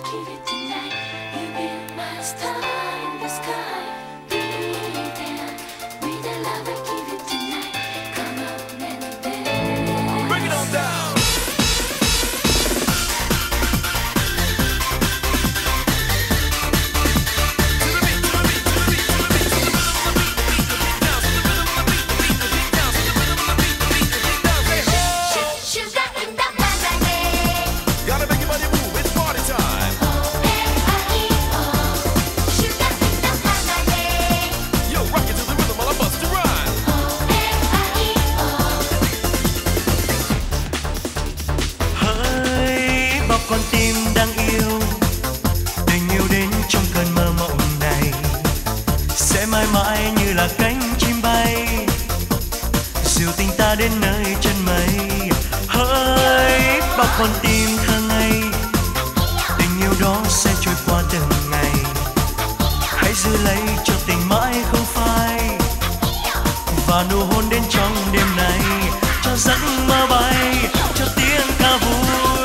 Con tim đang yêu, tình yêu đến trong cơn mơ mộng này sẽ mãi mãi như là cánh chim bay dìu tình ta đến nơi chân mây. Hỡi bao con tim thơ ngây, tình yêu đó sẽ trôi qua từng ngày, hãy giữ lấy cho tình mãi không phai và nụ hôn đến trong đêm này cho giấc mơ bay, cho tiếng ca vui.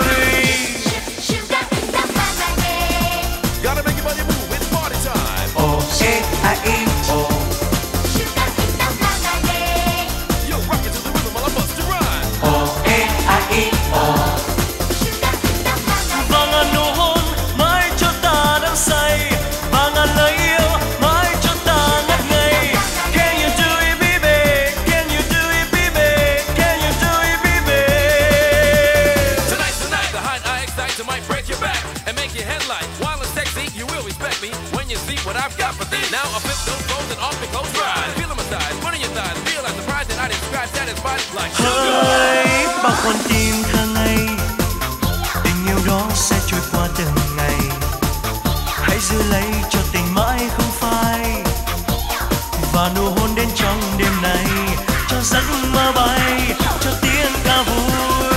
Now I flip those clothes and off it goes right. Feel my thighs, one of your thighs. Realize the prize that I didn't scratch that is body like sugar. Bao con tim thơ ngây, tình yêu đó sẽ trôi qua từng ngày, hãy giữ lấy cho tình mãi không phai và nụ hôn đến trong đêm này cho giấc mơ bay, cho tiếng ca vui.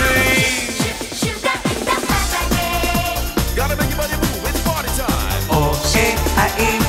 Gotta make your body move, it's party time. O-A-I-E.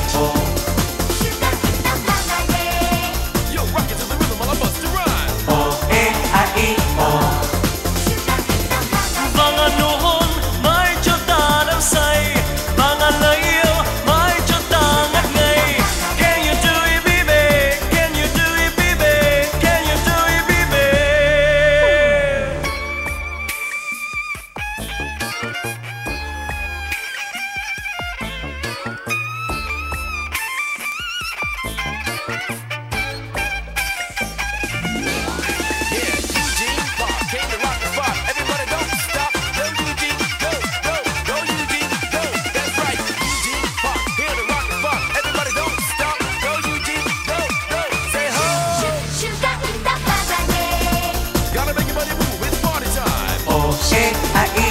I